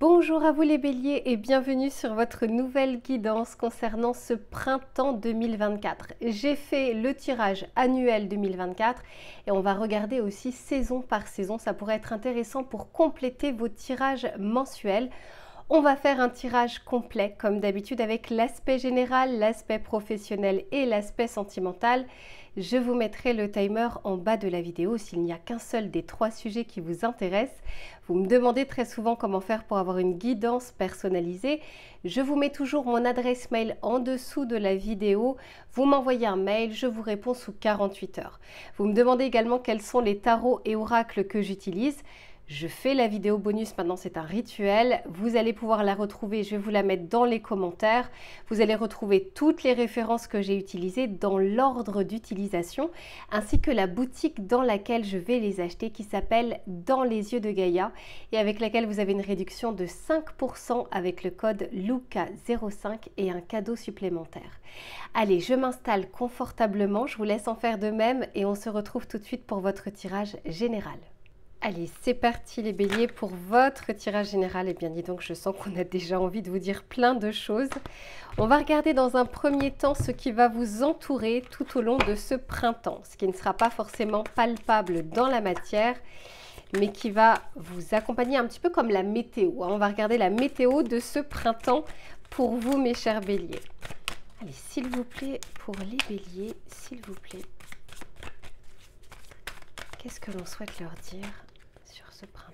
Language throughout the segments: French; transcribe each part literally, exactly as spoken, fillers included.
Bonjour à vous les béliers et bienvenue sur votre nouvelle guidance concernant ce printemps deux mille vingt-quatre. J'ai fait le tirage annuel deux mille vingt-quatre et on va regarder aussi saison par saison. Ça pourrait être intéressant pour compléter vos tirages mensuels. On va faire un tirage complet comme d'habitude avec l'aspect général, l'aspect professionnel et l'aspect sentimental. Je vous mettrai le timer en bas de la vidéo s'il n'y a qu'un seul des trois sujets qui vous intéressent. Vous me demandez très souvent comment faire pour avoir une guidance personnalisée. Je vous mets toujours mon adresse mail en dessous de la vidéo. Vous m'envoyez un mail, je vous réponds sous quarante-huit heures. Vous me demandez également quels sont les tarots et oracles que j'utilise. Je fais la vidéo bonus, maintenant c'est un rituel, vous allez pouvoir la retrouver, je vais vous la mettre dans les commentaires. Vous allez retrouver toutes les références que j'ai utilisées dans l'ordre d'utilisation, ainsi que la boutique dans laquelle je vais les acheter qui s'appelle Dans les yeux de Gaïa et avec laquelle vous avez une réduction de cinq pour cent avec le code Luca zéro cinq et un cadeau supplémentaire. Allez, je m'installe confortablement, je vous laisse en faire de même et on se retrouve tout de suite pour votre tirage général. Allez, c'est parti les béliers pour votre tirage général. Et bien dis donc, je sens qu'on a déjà envie de vous dire plein de choses. On va regarder dans un premier temps ce qui va vous entourer tout au long de ce printemps. Ce qui ne sera pas forcément palpable dans la matière, mais qui va vous accompagner un petit peu comme la météo. On va regarder la météo de ce printemps pour vous mes chers béliers. Allez, s'il vous plaît, pour les béliers, s'il vous plaît. Qu'est-ce que l'on souhaite leur dire sur ce printemps?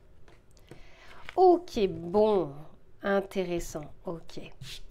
Ok, bon, intéressant, ok.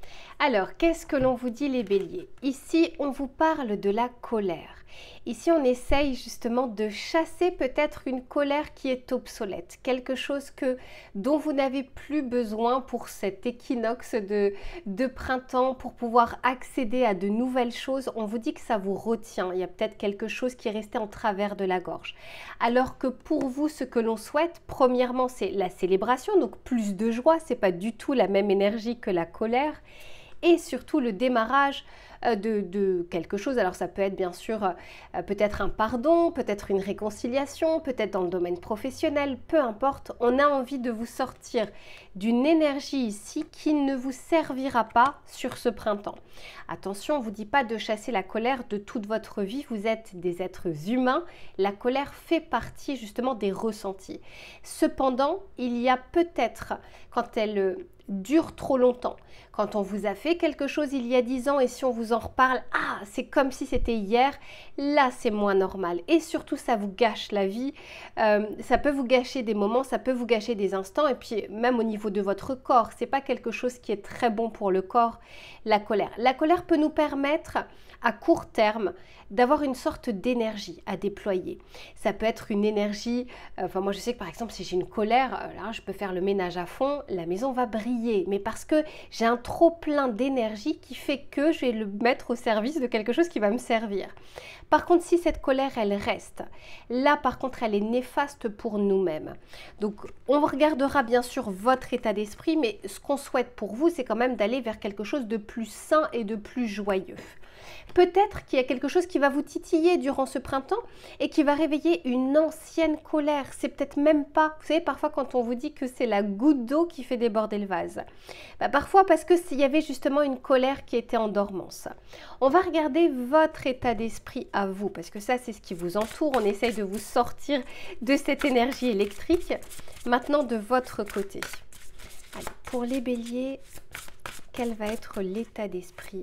Alors, qu'est-ce que l'on vous dit les béliers? Ici, on vous parle de la colère. Ici, on essaye justement de chasser peut-être une colère qui est obsolète, quelque chose que, dont vous n'avez plus besoin pour cet équinoxe de, de printemps, pour pouvoir accéder à de nouvelles choses. On vous dit que ça vous retient, il y a peut-être quelque chose qui est resté en travers de la gorge. Alors que pour vous, ce que l'on souhaite, premièrement, c'est la célébration, donc plus de joie, c'est pas du tout la même énergie que la colère. Et surtout le démarrage de, de quelque chose. Alors ça peut être bien sûr euh, peut-être un pardon, peut-être une réconciliation, peut-être dans le domaine professionnel, peu importe. On a envie de vous sortir d'une énergie ici qui ne vous servira pas sur ce printemps. Attention, on ne vous dit pas de chasser la colère de toute votre vie. Vous êtes des êtres humains. La colère fait partie justement des ressentis. Cependant, il y a peut-être, quand elle dure trop longtemps, quand on vous a fait quelque chose il y a dix ans et si on vous en reparle, ah, c'est comme si c'était hier, là c'est moins normal et surtout ça vous gâche la vie, euh, ça peut vous gâcher des moments, ça peut vous gâcher des instants et puis même au niveau de votre corps, c'est pas quelque chose qui est très bon pour le corps, la colère. La colère peut nous permettre à court terme d'avoir une sorte d'énergie à déployer. Ça peut être une énergie, euh, enfin moi je sais que par exemple si j'ai une colère, euh, là je peux faire le ménage à fond, la maison va briller, mais parce que j'ai un trop plein d'énergie qui fait que je vais le mettre au service de quelque chose qui va me servir. Par contre, si cette colère, elle reste, là, par contre, elle est néfaste pour nous-mêmes. Donc, on regardera bien sûr votre état d'esprit, mais ce qu'on souhaite pour vous, c'est quand même d'aller vers quelque chose de plus sain et de plus joyeux. Peut-être qu'il y a quelque chose qui va vous titiller durant ce printemps et qui va réveiller une ancienne colère. C'est peut-être même pas, vous savez, parfois quand on vous dit que c'est la goutte d'eau qui fait déborder le vase. Bah, parfois parce que s'il y avait justement une colère qui était en dormance. On va regarder votre état d'esprit à vous, parce que ça c'est ce qui vous entoure. On essaye de vous sortir de cette énergie électrique. Maintenant de votre côté. Allez, pour les béliers, quel va être l'état d'esprit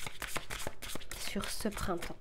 sur ce printemps?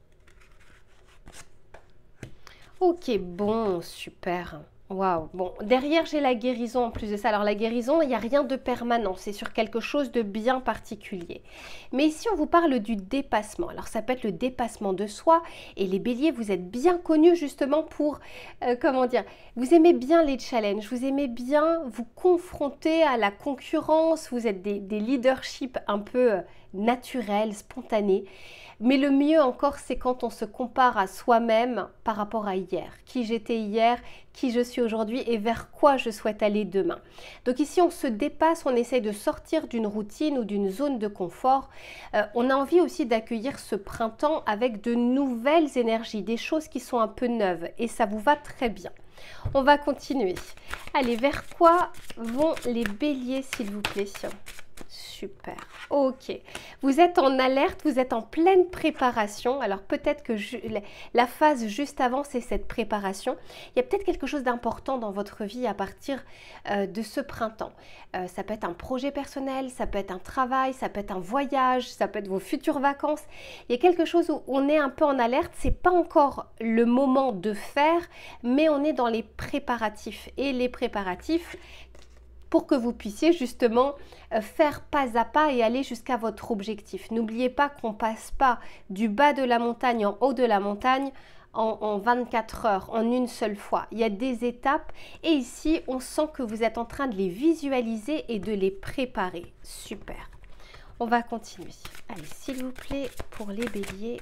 Ok, bon, super. Waouh, bon, derrière j'ai la guérison en plus de ça. Alors la guérison, il n'y a rien de permanent, c'est sur quelque chose de bien particulier. Mais ici on vous parle du dépassement. Alors ça peut être le dépassement de soi et les béliers, vous êtes bien connus justement pour, euh, comment dire, vous aimez bien les challenges, vous aimez bien vous confronter à la concurrence, vous êtes des, des leaderships un peu euh, naturels, spontanés. Mais le mieux encore, c'est quand on se compare à soi-même par rapport à hier. Qui j'étais hier, qui je suis aujourd'hui et vers quoi je souhaite aller demain. Donc ici, on se dépasse, on essaye de sortir d'une routine ou d'une zone de confort. Euh, on a envie aussi d'accueillir ce printemps avec de nouvelles énergies, des choses qui sont un peu neuves et ça vous va très bien. On va continuer. Allez, vers quoi vont les béliers, s'il vous plaît? Super, ok. Vous êtes en alerte, vous êtes en pleine préparation. Alors peut-être que je, la phase juste avant, c'est cette préparation. Il y a peut-être quelque chose d'important dans votre vie à partir euh, de ce printemps. Euh, ça peut être un projet personnel, ça peut être un travail, ça peut être un voyage, ça peut être vos futures vacances. Il y a quelque chose où on est un peu en alerte. C'est pas encore le moment de faire, mais on est dans les préparatifs. Et les préparatifs, pour que vous puissiez justement faire pas à pas et aller jusqu'à votre objectif. N'oubliez pas qu'on ne passe pas du bas de la montagne en haut de la montagne en, en vingt-quatre heures, en une seule fois. Il y a des étapes et ici, on sent que vous êtes en train de les visualiser et de les préparer. Super. On va continuer. Allez, s'il vous plaît, pour les béliers,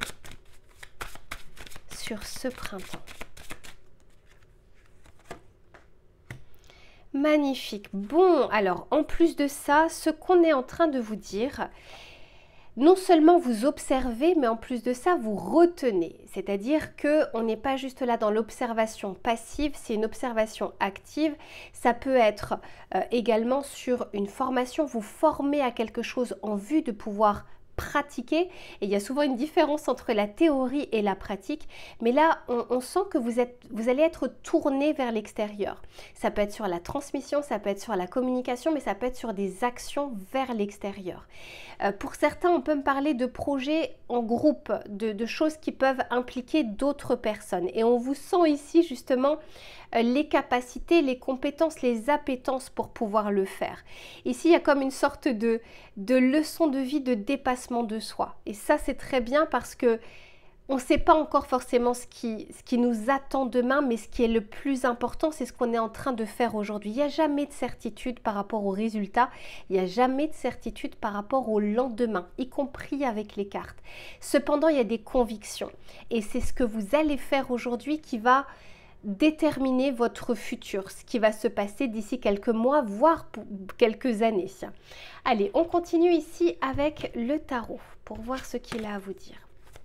sur ce printemps. Magnifique. Bon, alors, en plus de ça, ce qu'on est en train de vous dire, non seulement vous observez, mais en plus de ça, vous retenez. C'est-à-dire qu'on n'est pas juste là dans l'observation passive, c'est une observation active. Ça peut être euh, également sur une formation, vous formez à quelque chose en vue de pouvoir pratiquer. Et il y a souvent une différence entre la théorie et la pratique, mais là on, on sent que vous êtes vous allez être tourné vers l'extérieur. Ça peut être sur la transmission, ça peut être sur la communication, mais ça peut être sur des actions vers l'extérieur. Euh, pour certains, on peut me parler de projets en groupe, de, de choses qui peuvent impliquer d'autres personnes, et on vous sent ici justement euh, les capacités, les compétences, les appétences pour pouvoir le faire. Ici, il y a comme une sorte de, de leçon de vie, de dépassement de soi. Et ça, c'est très bien parce que on ne sait pas encore forcément ce qui, ce qui nous attend demain, mais ce qui est le plus important, c'est ce qu'on est en train de faire aujourd'hui. Il n'y a jamais de certitude par rapport aux résultats, il n'y a jamais de certitude par rapport au lendemain, y compris avec les cartes. Cependant, il y a des convictions et c'est ce que vous allez faire aujourd'hui qui va déterminer votre futur, ce qui va se passer d'ici quelques mois, voire quelques années. Allez, on continue ici avec le tarot pour voir ce qu'il a à vous dire.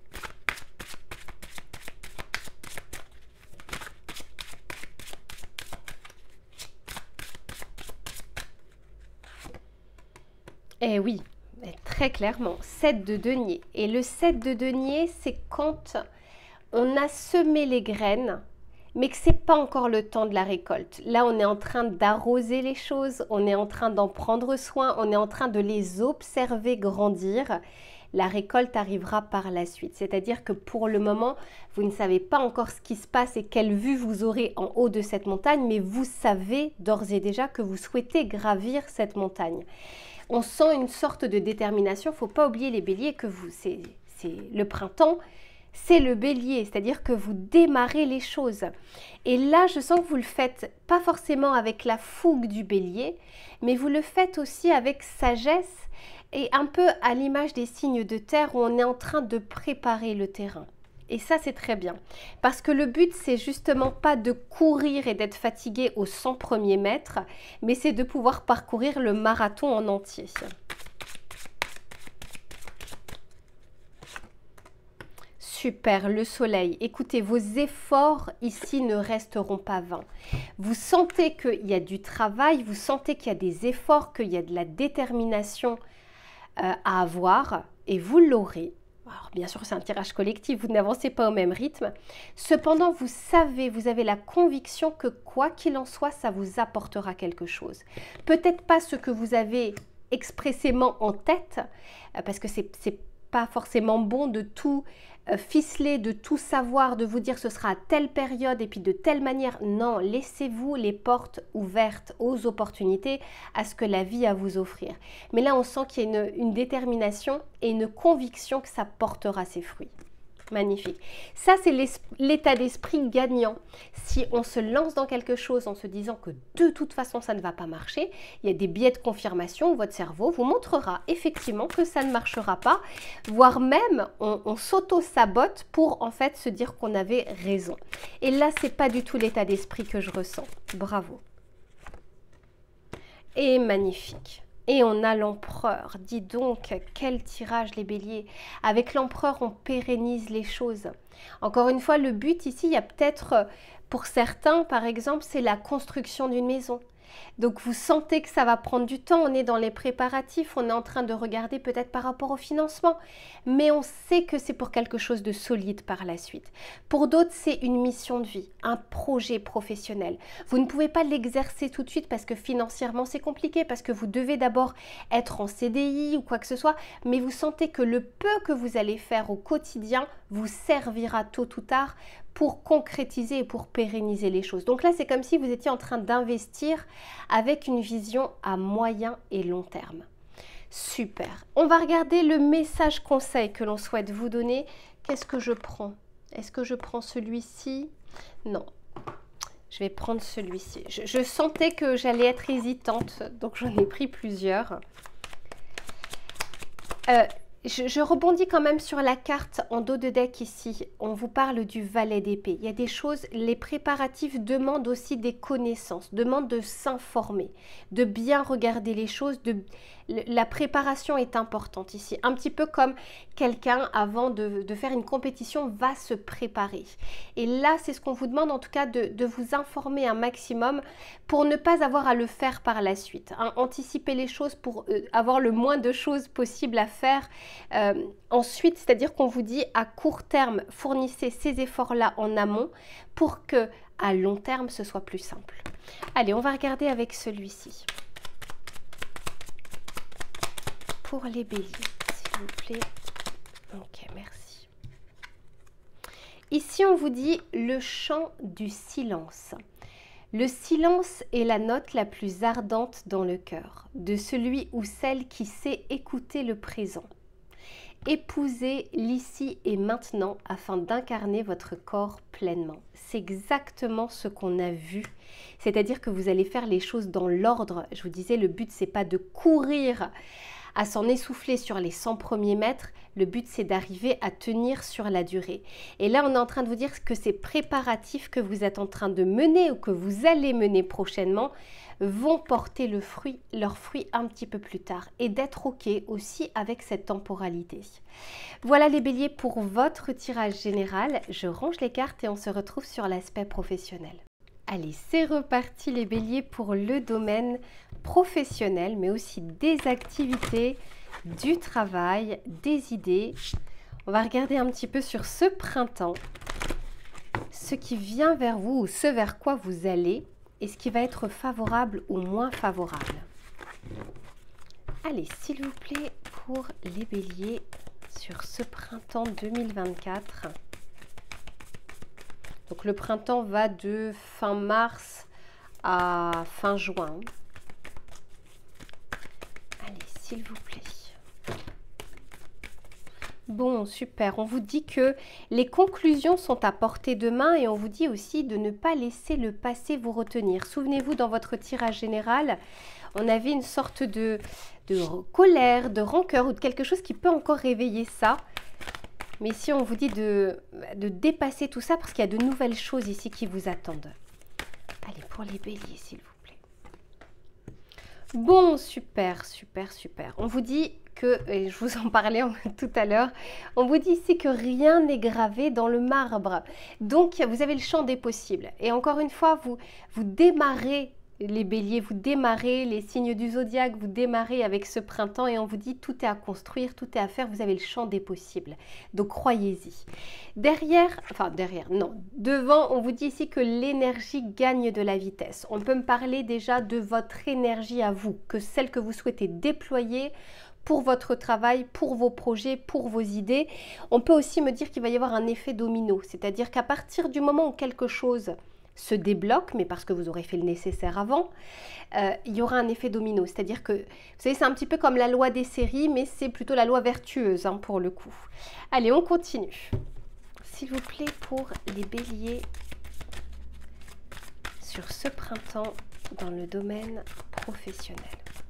Eh oui, très clairement, sept de denier. Et le sept de denier, c'est quand on a semé les graines, mais que ce n'est pas encore le temps de la récolte. Là, on est en train d'arroser les choses, on est en train d'en prendre soin, on est en train de les observer grandir. La récolte arrivera par la suite. C'est-à-dire que pour le moment, vous ne savez pas encore ce qui se passe et quelle vue vous aurez en haut de cette montagne, mais vous savez d'ores et déjà que vous souhaitez gravir cette montagne. On sent une sorte de détermination. Il ne faut pas oublier les béliers que vous, c'est le printemps, c'est le bélier, c'est-à-dire que vous démarrez les choses. Et là, je sens que vous le faites pas forcément avec la fougue du bélier, mais vous le faites aussi avec sagesse et un peu à l'image des signes de terre où on est en train de préparer le terrain. Et ça, c'est très bien. Parce que le but, c'est justement pas de courir et d'être fatigué aux cent premiers mètres, mais c'est de pouvoir parcourir le marathon en entier. Super, le soleil. Écoutez, vos efforts ici ne resteront pas vains. Vous sentez qu'il y a du travail, vous sentez qu'il y a des efforts, qu'il y a de la détermination euh, à avoir, et vous l'aurez. Alors bien sûr, c'est un tirage collectif, vous n'avancez pas au même rythme. Cependant, vous savez, vous avez la conviction que quoi qu'il en soit, ça vous apportera quelque chose. Peut-être pas ce que vous avez expressément en tête, parce que c'est c'est pas forcément bon de tout euh, ficeler, de tout savoir, de vous dire ce sera à telle période et puis de telle manière. Non, laissez-vous les portes ouvertes aux opportunités, à ce que la vie a à vous offrir. Mais là, on sent qu'il y a une, une détermination et une conviction que ça portera ses fruits. Magnifique. Ça, c'est l'état d'esprit gagnant. Si on se lance dans quelque chose en se disant que de toute façon, ça ne va pas marcher, il y a des biais de confirmation où votre cerveau vous montrera effectivement que ça ne marchera pas, voire même on, on s'auto-sabote pour en fait se dire qu'on avait raison. Et là, c'est pas du tout l'état d'esprit que je ressens. Bravo. Et magnifique. Et on a l'empereur. Dis donc, quel tirage les béliers. Avec l'empereur, on pérennise les choses. Encore une fois, le but ici, il y a peut-être Pour certains, par exemple, c'est la construction d'une maison. Donc vous sentez que ça va prendre du temps, on est dans les préparatifs, on est en train de regarder peut-être par rapport au financement, mais on sait que c'est pour quelque chose de solide par la suite. Pour d'autres, c'est une mission de vie, un projet professionnel. Vous ne pouvez pas l'exercer tout de suite parce que financièrement c'est compliqué, parce que vous devez d'abord être en C D I ou quoi que ce soit, mais vous sentez que le peu que vous allez faire au quotidien vous servira tôt ou tard pour concrétiser et pour pérenniser les choses. Donc là, c'est comme si vous étiez en train d'investir avec une vision à moyen et long terme. Super. On va regarder le message conseil que l'on souhaite vous donner. Qu'est-ce que je prends? Est-ce que je prends celui-ci? Non. Je vais prendre celui-ci. Je, je sentais que j'allais être hésitante, donc j'en ai pris plusieurs. Euh, Je, je rebondis quand même sur la carte en dos de deck ici. On vous parle du valet d'épée. Il y a des choses, les préparatifs demandent aussi des connaissances, demandent de s'informer, de bien regarder les choses. De, la préparation est importante ici. Un petit peu comme quelqu'un, avant de, de faire une compétition, va se préparer. Et là, c'est ce qu'on vous demande en tout cas de, de vous informer un maximum pour ne pas avoir à le faire par la suite. Hein. Anticiper les choses pour euh, avoir le moins de choses possibles à faire. Euh, ensuite, c'est-à-dire qu'on vous dit à court terme, fournissez ces efforts-là en amont pour que à long terme, ce soit plus simple. Allez, on va regarder avec celui-ci. Pour les béliers, s'il vous plaît. Ok, merci. Ici, on vous dit le chant du silence. Le silence est la note la plus ardente dans le cœur, de celui ou celle qui sait écouter le présent. Épousez l'ici et maintenant afin d'incarner votre corps pleinement. C'est exactement ce qu'on a vu. C'est-à-dire que vous allez faire les choses dans l'ordre. Je vous disais, le but, c'est pas de courir à s'en essouffler sur les cent premiers mètres. Le but, c'est d'arriver à tenir sur la durée. Et là, on est en train de vous dire que ces préparatifs que vous êtes en train de mener ou que vous allez mener prochainement vont porter le fruit, leur fruit un petit peu plus tard et d'être OK aussi avec cette temporalité. Voilà les béliers pour votre tirage général. Je range les cartes et on se retrouve sur l'aspect professionnel. Allez, c'est reparti les béliers pour le domaine professionnel, mais aussi des activités, du travail, des idées. On va regarder un petit peu sur ce printemps, ce qui vient vers vous ou ce vers quoi vous allez et ce qui va être favorable ou moins favorable. Allez, s'il vous plaît, pour les béliers sur ce printemps deux mille vingt-quatre. Donc le printemps va de fin mars à fin juin. Allez, s'il vous plaît. Bon, super. On vous dit que les conclusions sont à portée de main et on vous dit aussi de ne pas laisser le passé vous retenir. Souvenez-vous, dans votre tirage général, on avait une sorte de, de colère, de rancœur ou de quelque chose qui peut encore réveiller ça. Mais ici, on vous dit de, de dépasser tout ça parce qu'il y a de nouvelles choses ici qui vous attendent. Allez, pour les béliers, s'il vous plaît. Bon, super, super, super. On vous dit que, et je vous en parlais tout à l'heure, on vous dit ici que rien n'est gravé dans le marbre. Donc, vous avez le champ des possibles. Et encore une fois, vous, vous démarrez les béliers, vous démarrez les signes du zodiaque, vous démarrez avec ce printemps et on vous dit tout est à construire, tout est à faire, vous avez le champ des possibles. Donc croyez-y. Derrière, enfin derrière, non, devant, on vous dit ici que l'énergie gagne de la vitesse. On peut me parler déjà de votre énergie à vous, que celle que vous souhaitez déployer pour votre travail, pour vos projets, pour vos idées. On peut aussi me dire qu'il va y avoir un effet domino, c'est-à-dire qu'à partir du moment où quelque chose se débloque, mais parce que vous aurez fait le nécessaire avant, euh, il y aura un effet domino. C'est-à-dire que, vous savez, c'est un petit peu comme la loi des séries, mais c'est plutôt la loi vertueuse hein, pour le coup. Allez, on continue. S'il vous plaît, pour les béliers sur ce printemps dans le domaine professionnel.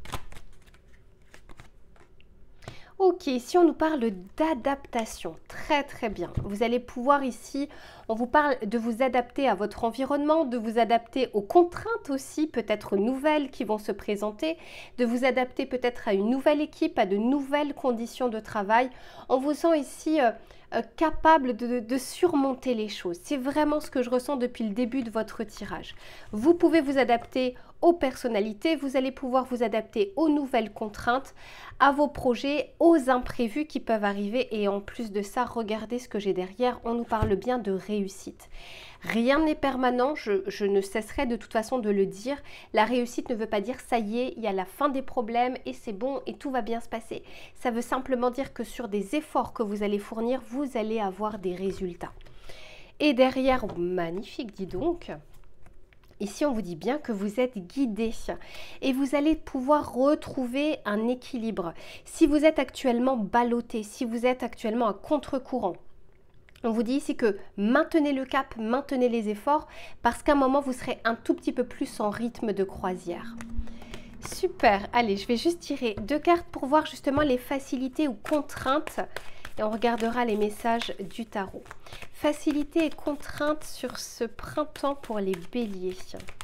Ok, ici on nous parle d'adaptation, très très bien. Vous allez pouvoir ici, on vous parle de vous adapter à votre environnement, de vous adapter aux contraintes aussi, peut-être nouvelles qui vont se présenter, de vous adapter peut-être à une nouvelle équipe, à de nouvelles conditions de travail. On vous sent ici euh, euh, capable de, de, de surmonter les choses. C'est vraiment ce que je ressens depuis le début de votre tirage. Vous pouvez vous adapter aux personnalités, vous allez pouvoir vous adapter aux nouvelles contraintes, à vos projets, aux imprévus qui peuvent arriver. Et en plus de ça, regardez ce que j'ai derrière, on nous parle bien de réussite. Rien n'est permanent, je, je ne cesserai de toute façon de le dire. La réussite ne veut pas dire ça y est, il y a la fin des problèmes et c'est bon et tout va bien se passer. Ça veut simplement dire que sur des efforts que vous allez fournir, vous allez avoir des résultats. Et derrière, magnifique, dis donc. Ici, on vous dit bien que vous êtes guidé et vous allez pouvoir retrouver un équilibre. Si vous êtes actuellement ballotté, si vous êtes actuellement à contre-courant, on vous dit ici que maintenez le cap, maintenez les efforts parce qu'à un moment, vous serez un tout petit peu plus en rythme de croisière. Super, allez, je vais juste tirer deux cartes pour voir justement les facilités ou contraintes et on regardera les messages du tarot. Facilité et contraintes sur ce printemps pour les béliers.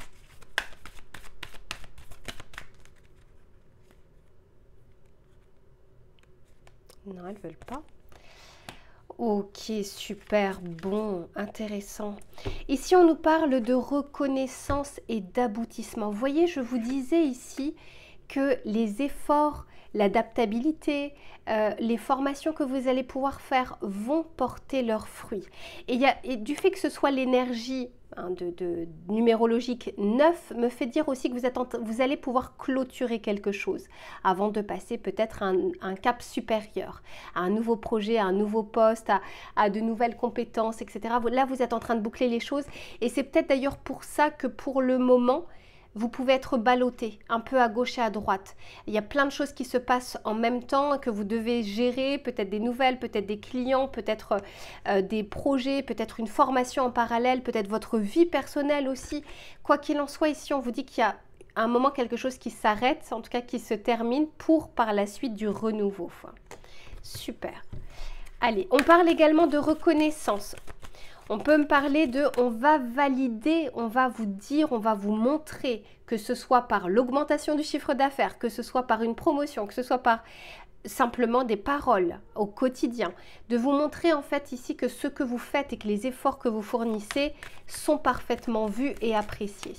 Non, elles ne veulent pas. Ok, super, bon, intéressant. Ici, on nous parle de reconnaissance et d'aboutissement. Vous voyez, je vous disais ici que les efforts, l'adaptabilité, euh, les formations que vous allez pouvoir faire vont porter leurs fruits. Et, y a, et du fait que ce soit l'énergie hein, de, de numérologique neuf, me fait dire aussi que vous, êtes en, vous allez pouvoir clôturer quelque chose avant de passer peut-être un, un cap supérieur, à un nouveau projet, à un nouveau poste, à, à de nouvelles compétences, et cetera. Là, vous êtes en train de boucler les choses et c'est peut-être d'ailleurs pour ça que pour le moment, vous pouvez être ballotté un peu à gauche et à droite. Il y a plein de choses qui se passent en même temps que vous devez gérer, peut-être des nouvelles, peut-être des clients, peut-être euh, des projets, peut-être une formation en parallèle, peut-être votre vie personnelle aussi. Quoi qu'il en soit, ici, on vous dit qu'il y a à un moment quelque chose qui s'arrête, en tout cas qui se termine pour par la suite du renouveau. Super. Allez, on parle également de reconnaissance. On peut me parler de, on va valider, on va vous dire, on va vous montrer, que ce soit par l'augmentation du chiffre d'affaires, que ce soit par une promotion, que ce soit par simplement des paroles au quotidien, de vous montrer en fait ici que ce que vous faites et que les efforts que vous fournissez sont parfaitement vus et appréciés.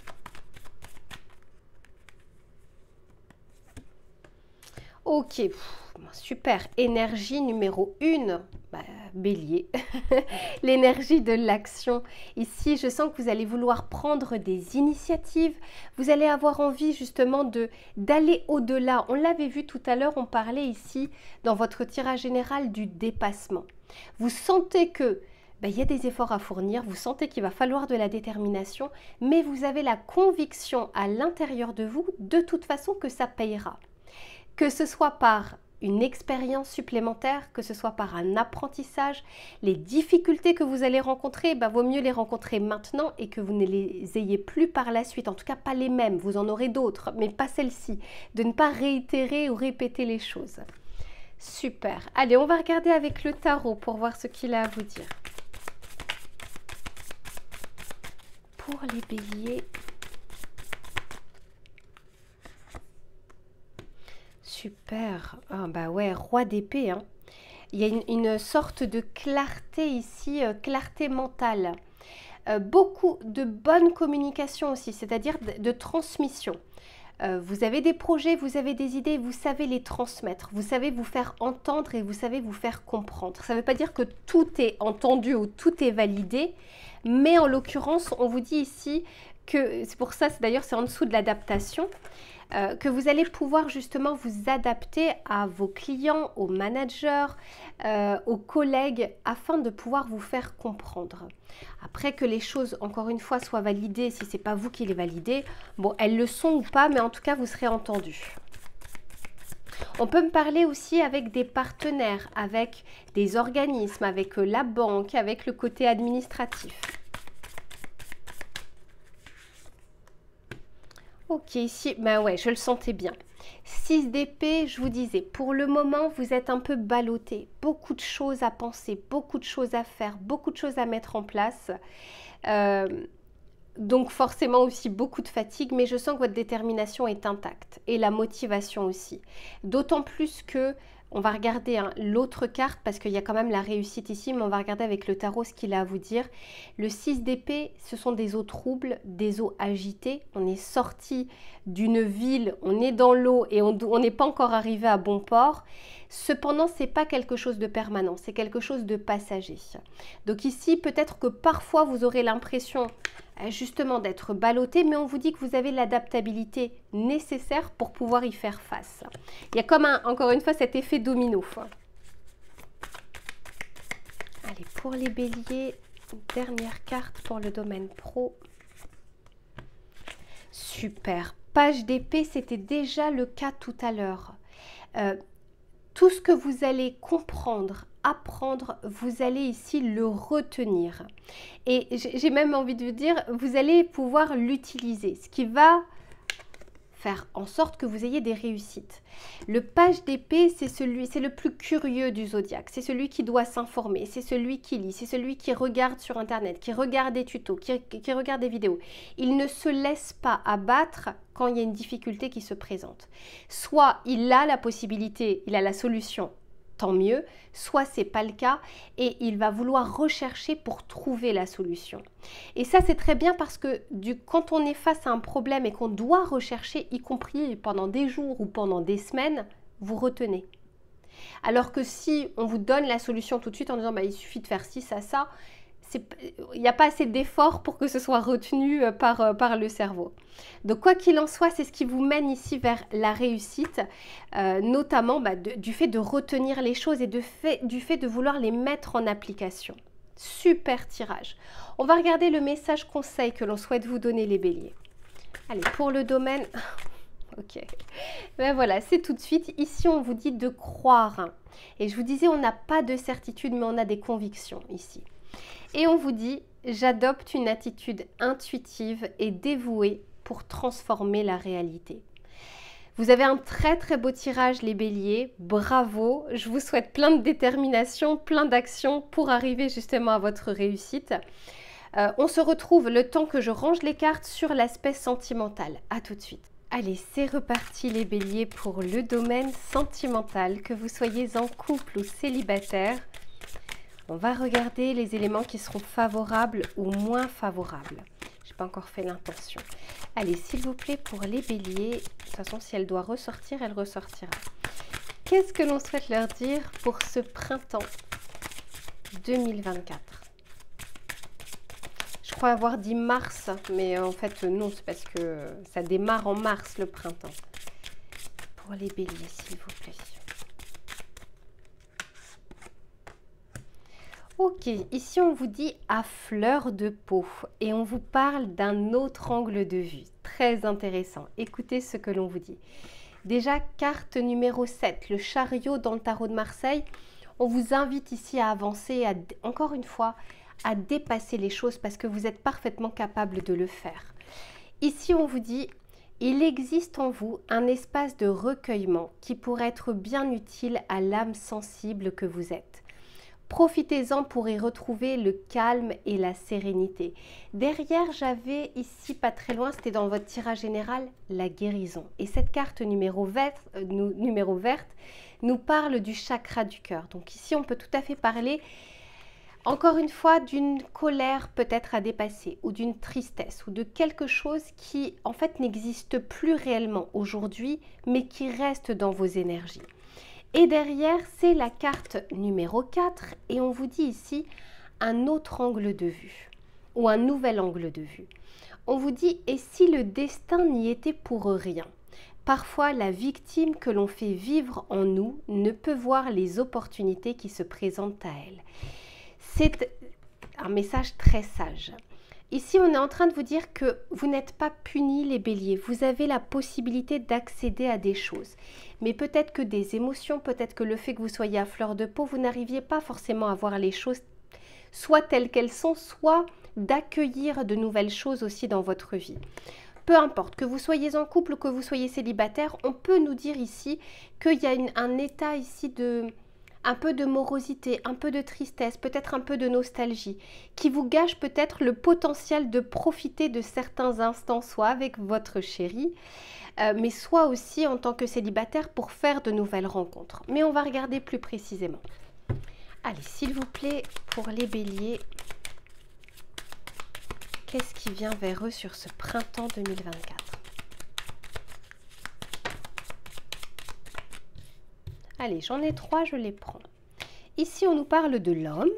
Ok, super. Énergie numéro un, bah, bélier. L'énergie de l'action. Ici, je sens que vous allez vouloir prendre des initiatives. Vous allez avoir envie justement de d'aller au-delà. On l'avait vu tout à l'heure, on parlait ici dans votre tirage général du dépassement. Vous sentez que ben, il y a des efforts à fournir, vous sentez qu'il va falloir de la détermination, mais vous avez la conviction à l'intérieur de vous, de toute façon, que ça payera. Que ce soit par une expérience supplémentaire, que ce soit par un apprentissage, les difficultés que vous allez rencontrer, ben, vaut mieux les rencontrer maintenant et que vous ne les ayez plus par la suite, en tout cas pas les mêmes, vous en aurez d'autres, mais pas celles-ci, de ne pas réitérer ou répéter les choses. Super, allez, on va regarder avec le tarot pour voir ce qu'il a à vous dire. Pour les béliers, super, ah bah ouais, roi d'épée, hein. Il y a une, une sorte de clarté ici, euh, clarté mentale. Euh, beaucoup de bonne communication aussi, c'est-à-dire de, de transmission. Euh, vous avez des projets, vous avez des idées, vous savez les transmettre, vous savez vous faire entendre et vous savez vous faire comprendre. Ça ne veut pas dire que tout est entendu ou tout est validé, mais en l'occurrence, on vous dit ici que, c'est pour ça, d'ailleurs c'est en dessous de l'adaptation, Euh, que vous allez pouvoir justement vous adapter à vos clients, aux managers, euh, aux collègues, afin de pouvoir vous faire comprendre. Après que les choses, encore une fois, soient validées, si ce n'est pas vous qui les validez, bon, elles le sont ou pas, mais en tout cas, vous serez entendu. On peut me parler aussi avec des partenaires, avec des organismes, avec la banque, avec le côté administratif. Ok, ici, ben ouais, je le sentais bien. six d'épée, je vous disais, pour le moment, vous êtes un peu ballotté. Beaucoup de choses à penser, beaucoup de choses à faire, beaucoup de choses à mettre en place. Euh, donc forcément aussi beaucoup de fatigue, mais je sens que votre détermination est intacte et la motivation aussi. D'autant plus que On va regarder hein, l'autre carte parce qu'il y a quand même la réussite ici, mais on va regarder avec le tarot ce qu'il a à vous dire. Le six d'épée, ce sont des eaux troubles, des eaux agitées. On est sorti d'une ville, on est dans l'eau et on n'est pas encore arrivé à bon port. Cependant, ce n'est pas quelque chose de permanent, c'est quelque chose de passager. Donc ici, peut-être que parfois vous aurez l'impression justement d'être ballotté, mais on vous dit que vous avez l'adaptabilité nécessaire pour pouvoir y faire face. Il y a comme un, encore une fois cet effet domino. Allez, pour les béliers, dernière carte pour le domaine pro. Super. Page d'épée, c'était déjà le cas tout à l'heure. Euh, tout ce que vous allez comprendre, apprendre, vous allez ici le retenir. Et j'ai même envie de vous dire, vous allez pouvoir l'utiliser, ce qui va faire en sorte que vous ayez des réussites. Le page d'épée, c'est celui, c'est le plus curieux du zodiaque. C'est celui qui doit s'informer, c'est celui qui lit, c'est celui qui regarde sur Internet, qui regarde des tutos, qui, qui regarde des vidéos. Il ne se laisse pas abattre quand il y a une difficulté qui se présente. Soit il a la possibilité, il a la solution, tant mieux, soit c'est pas le cas et il va vouloir rechercher pour trouver la solution. Et ça c'est très bien parce que du, quand on est face à un problème et qu'on doit rechercher, y compris pendant des jours ou pendant des semaines, vous retenez. Alors que si on vous donne la solution tout de suite en disant bah, il suffit de faire ci, ça, ça, il n'y a pas assez d'efforts pour que ce soit retenu par, par le cerveau. Donc quoi qu'il en soit, c'est ce qui vous mène ici vers la réussite, euh, notamment bah, de, du fait de retenir les choses et de fait, du fait de vouloir les mettre en application. Super tirage. On va regarder le message conseil que l'on souhaite vous donner les béliers. Allez, pour le domaine... Ok, ben voilà, c'est tout de suite. Ici, on vous dit de croire. Et je vous disais, on n'a pas de certitude, mais on a des convictions ici. Et on vous dit, j'adopte une attitude intuitive et dévouée pour transformer la réalité. Vous avez un très très beau tirage les béliers, bravo, je vous souhaite plein de détermination, plein d'actions pour arriver justement à votre réussite. Euh, on se retrouve le temps que je range les cartes sur l'aspect sentimental. À tout de suite. Allez, c'est reparti les béliers pour le domaine sentimental, que vous soyez en couple ou célibataire. On va regarder les éléments qui seront favorables ou moins favorables. Je n'ai pas encore fait l'intention. Allez, s'il vous plaît, pour les béliers, de toute façon, si elle doit ressortir, elle ressortira. Qu'est-ce que l'on souhaite leur dire pour ce printemps deux mille vingt-quatre? Je crois avoir dit mars, mais en fait, non, c'est parce que ça démarre en mars, le printemps. Pour les béliers, s'il vous plaît. Ok, ici on vous dit à fleur de peau et on vous parle d'un autre angle de vue. Très intéressant. Écoutez ce que l'on vous dit. Déjà, carte numéro sept, le chariot dans le tarot de Marseille. On vous invite ici à avancer, à, encore une fois, à dépasser les choses parce que vous êtes parfaitement capable de le faire. Ici, on vous dit, il existe en vous un espace de recueillement qui pourrait être bien utile à l'âme sensible que vous êtes. Profitez-en pour y retrouver le calme et la sérénité. Derrière, j'avais ici, pas très loin, c'était dans votre tirage général, la guérison. Et cette carte numéro verte, euh, numéro verte nous parle du chakra du cœur. Donc ici, on peut tout à fait parler, encore une fois, d'une colère peut-être à dépasser, ou d'une tristesse, ou de quelque chose qui, en fait, n'existe plus réellement aujourd'hui, mais qui reste dans vos énergies. Et derrière, c'est la carte numéro quatre et on vous dit ici un autre angle de vue ou un nouvel angle de vue. On vous dit, et si le destin n'y était pour rien? Parfois, la victime que l'on fait vivre en nous ne peut voir les opportunités qui se présentent à elle. C'est un message très sage. Ici, on est en train de vous dire que vous n'êtes pas punis les béliers. Vous avez la possibilité d'accéder à des choses. Mais peut-être que des émotions, peut-être que le fait que vous soyez à fleur de peau, vous n'arriviez pas forcément à voir les choses soit telles qu'elles sont, soit d'accueillir de nouvelles choses aussi dans votre vie. Peu importe, que vous soyez en couple ou que vous soyez célibataire, on peut nous dire ici qu'il y a une, un état ici de... un peu de morosité, un peu de tristesse, peut-être un peu de nostalgie, qui vous gâche peut-être le potentiel de profiter de certains instants, soit avec votre chéri, euh, mais soit aussi en tant que célibataire pour faire de nouvelles rencontres. Mais on va regarder plus précisément. Allez, s'il vous plaît, pour les béliers, qu'est-ce qui vient vers eux sur ce printemps deux mille vingt-quatre? Allez, j'en ai trois, je les prends. Ici, on nous parle de l'homme.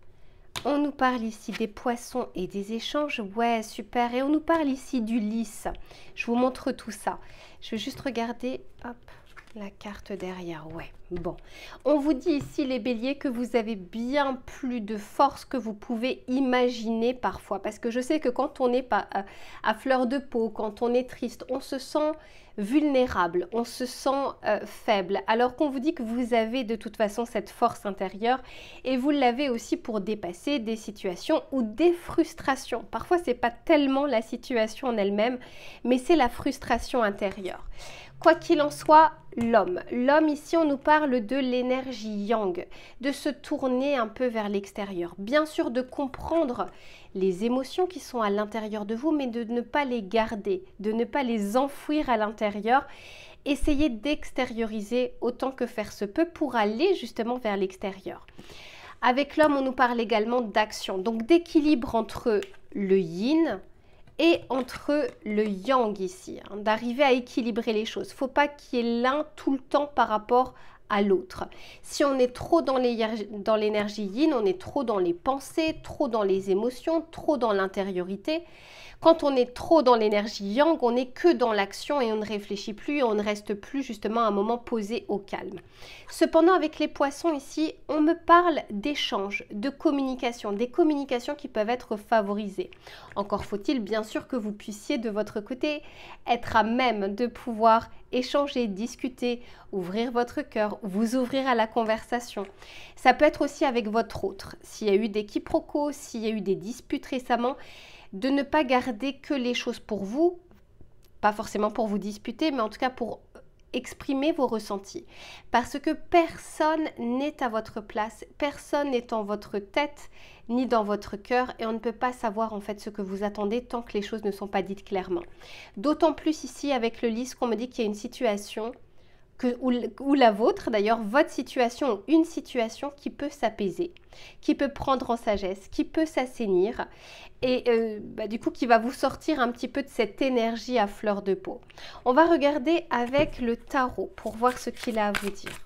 On nous parle ici des poissons et des échanges. Ouais, super. Et on nous parle ici du lys. Je vous montre tout ça. Je vais juste regarder, hop, la carte derrière. Ouais, bon. On vous dit ici, les béliers, que vous avez bien plus de force que vous pouvez imaginer parfois. Parce que je sais que quand on est pas à, à fleur de peau, quand on est triste, on se sent vulnérable, on se sent euh, faible, alors qu'on vous dit que vous avez de toute façon cette force intérieure et vous l'avez aussi pour dépasser des situations ou des frustrations. Parfois, c'est pas tellement la situation en elle-même, mais c'est la frustration intérieure. Quoi qu'il en soit, l'homme. L'homme, ici, on nous parle de l'énergie yang, de se tourner un peu vers l'extérieur. Bien sûr, de comprendre les émotions qui sont à l'intérieur de vous, mais de ne pas les garder, de ne pas les enfouir à l'intérieur. Essayez d'extérioriser autant que faire se peut pour aller justement vers l'extérieur. Avec l'homme, on nous parle également d'action, donc d'équilibre entre le yin et entre le yang ici, hein, d'arriver à équilibrer les choses. Il ne faut pas qu'il y ait l'un tout le temps par rapport à l'autre. Si on est trop dans l'énergie yin, on est trop dans les pensées, trop dans les émotions, trop dans l'intériorité. Quand on est trop dans l'énergie yang, on n'est que dans l'action et on ne réfléchit plus et on ne reste plus justement un moment posé au calme. Cependant, avec les poissons ici, on me parle d'échanges, de communication, des communications qui peuvent être favorisées. Encore faut-il bien sûr que vous puissiez de votre côté être à même de pouvoir échanger, discuter, ouvrir votre cœur, vous ouvrir à la conversation. Ça peut être aussi avec votre autre. S'il y a eu des quiproquos, s'il y a eu des disputes récemment, de ne pas garder que les choses pour vous, pas forcément pour vous disputer, mais en tout cas pour exprimer vos ressentis. Parce que personne n'est à votre place, personne n'est en votre tête, ni dans votre cœur, et on ne peut pas savoir en fait ce que vous attendez tant que les choses ne sont pas dites clairement. D'autant plus ici avec le lys qu'on me dit qu'il y a une situation Que, ou, ou la vôtre, d'ailleurs, votre situation ou une situation qui peut s'apaiser, qui peut prendre en sagesse, qui peut s'assainir et euh, bah, du coup qui va vous sortir un petit peu de cette énergie à fleur de peau. On va regarder avec le tarot pour voir ce qu'il a à vous dire.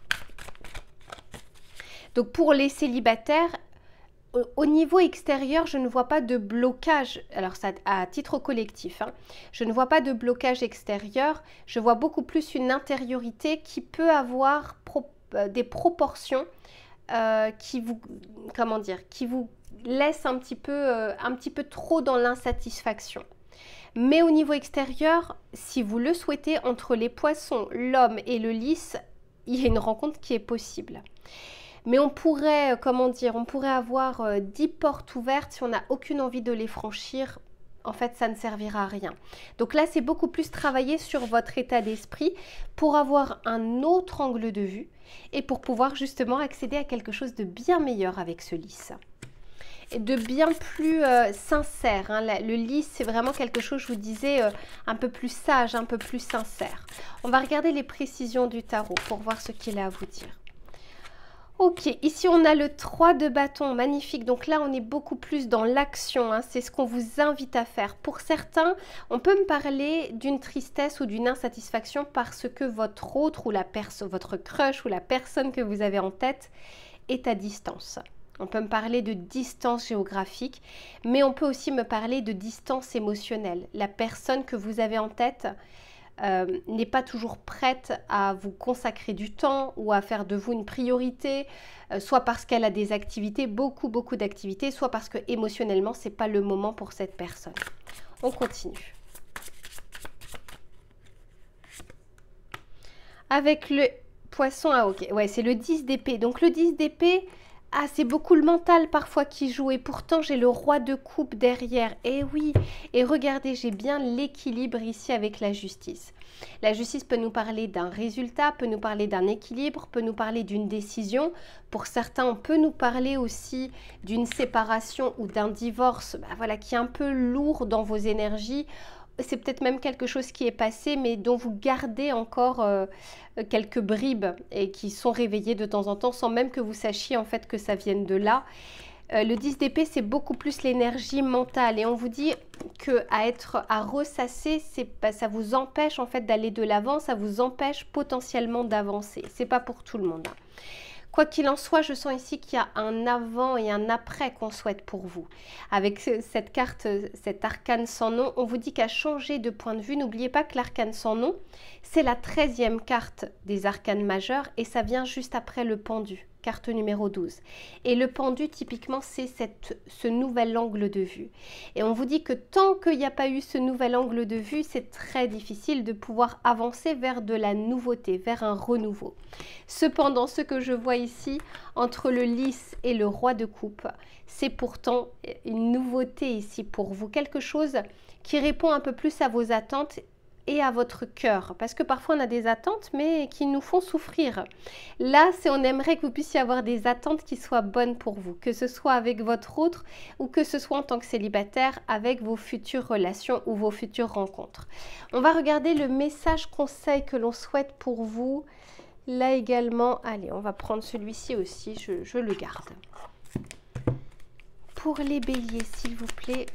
Donc pour les célibataires, au niveau extérieur, je ne vois pas de blocage, alors ça à titre collectif, hein, je ne vois pas de blocage extérieur, je vois beaucoup plus une intériorité qui peut avoir pro, euh, des proportions euh, qui vous, comment dire, qui vous laissent un petit peu, euh, un petit peu trop dans l'insatisfaction. Mais au niveau extérieur, si vous le souhaitez, entre les poissons, l'homme et le lys, il y a une rencontre qui est possible. Mais on pourrait, comment dire, on pourrait avoir euh, dix portes ouvertes, si on n'a aucune envie de les franchir, en fait, ça ne servira à rien. Donc là, c'est beaucoup plus travailler sur votre état d'esprit pour avoir un autre angle de vue et pour pouvoir justement accéder à quelque chose de bien meilleur avec ce lys. Et de bien plus euh, sincère. Hein. Le lys, c'est vraiment quelque chose, je vous disais, euh, un peu plus sage, un peu plus sincère. On va regarder les précisions du tarot pour voir ce qu'il a à vous dire. Ok, ici on a le trois de bâton, magnifique. Donc là, on est beaucoup plus dans l'action. Hein. C'est ce qu'on vous invite à faire. Pour certains, on peut me parler d'une tristesse ou d'une insatisfaction parce que votre autre ou la personne, votre crush ou la personne que vous avez en tête est à distance. On peut me parler de distance géographique, mais on peut aussi me parler de distance émotionnelle. La personne que vous avez en tête Euh, n'est pas toujours prête à vous consacrer du temps ou à faire de vous une priorité, euh, soit parce qu'elle a des activités, beaucoup beaucoup d'activités, soit parce que émotionnellement c'est pas le moment pour cette personne. On continue. Avec le poisson, ah ok, ouais, c'est le dix d'épée. Donc le dix d'épée, Ah, c'est beaucoup le mental parfois qui joue et pourtant j'ai le roi de coupe derrière. Et oui, et regardez, j'ai bien l'équilibre ici avec la justice. La justice peut nous parler d'un résultat, peut nous parler d'un équilibre, peut nous parler d'une décision. Pour certains, on peut nous parler aussi d'une séparation ou d'un divorce, bah voilà, qui est un peu lourd dans vos énergies. C'est peut-être même quelque chose qui est passé, mais dont vous gardez encore euh, quelques bribes et qui sont réveillées de temps en temps sans même que vous sachiez en fait que ça vienne de là. Euh, le dix d'épée, c'est beaucoup plus l'énergie mentale et on vous dit que à être à ressasser, c'est bah, ça vous empêche en fait d'aller de l'avant, ça vous empêche potentiellement d'avancer. C'est pas pour tout le monde. Hein. Quoi qu'il en soit, je sens ici qu'il y a un avant et un après qu'on souhaite pour vous. Avec cette carte, cet arcane sans nom, on vous dit qu'à changer de point de vue, n'oubliez pas que l'arcane sans nom, c'est la treizième carte des arcanes majeurs et ça vient juste après le pendu, carte numéro douze. Et le pendu, typiquement, c'est ce nouvel angle de vue. Et on vous dit que tant qu'il n'y a pas eu ce nouvel angle de vue, c'est très difficile de pouvoir avancer vers de la nouveauté, vers un renouveau. Cependant, ce que je vois ici, entre le lys et le roi de coupe, c'est pourtant une nouveauté ici pour vous. Quelque chose qui répond un peu plus à vos attentes et à votre cœur, parce que parfois on a des attentes mais qui nous font souffrir. Là, c'est on aimerait que vous puissiez avoir des attentes qui soient bonnes pour vous, que ce soit avec votre autre ou que ce soit en tant que célibataire avec vos futures relations ou vos futures rencontres. On va regarder le message conseil que l'on souhaite pour vous. Là également, allez, on va prendre celui-ci aussi, je, je le garde. Pour les béliers, s'il vous plaît.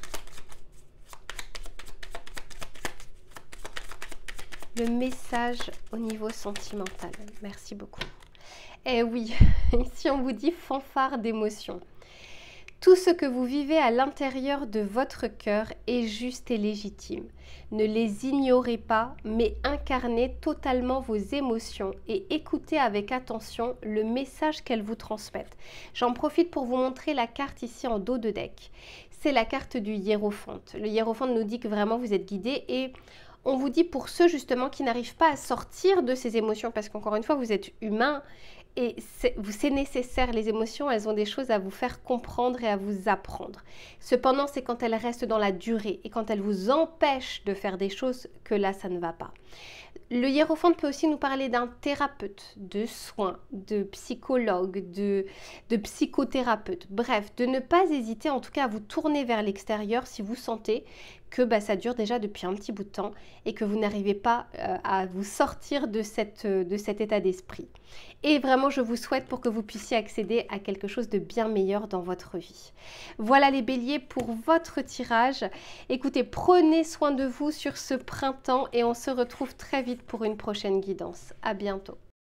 Le message au niveau sentimental. Merci beaucoup. Eh oui, ici on vous dit fanfare d'émotions. Tout ce que vous vivez à l'intérieur de votre cœur est juste et légitime. Ne les ignorez pas, mais incarnez totalement vos émotions et écoutez avec attention le message qu'elles vous transmettent. J'en profite pour vous montrer la carte ici en dos de deck. C'est la carte du hiérophante. Le hiérophante nous dit que vraiment vous êtes guidé et on vous dit pour ceux justement qui n'arrivent pas à sortir de ces émotions, parce qu'encore une fois, vous êtes humain et c'est nécessaire, les émotions, elles ont des choses à vous faire comprendre et à vous apprendre. Cependant, c'est quand elles restent dans la durée et quand elles vous empêchent de faire des choses que là, ça ne va pas. Le hiérophante peut aussi nous parler d'un thérapeute, de soins, de psychologue, de, de psychothérapeute. Bref, de ne pas hésiter en tout cas à vous tourner vers l'extérieur si vous sentez que bah, ça dure déjà depuis un petit bout de temps et que vous n'arrivez pas euh, à vous sortir de, cette, de cet état d'esprit. Et vraiment, je vous souhaite pour que vous puissiez accéder à quelque chose de bien meilleur dans votre vie. Voilà les béliers pour votre tirage. Écoutez, prenez soin de vous sur ce printemps et on se retrouve très vite pour une prochaine guidance. À bientôt.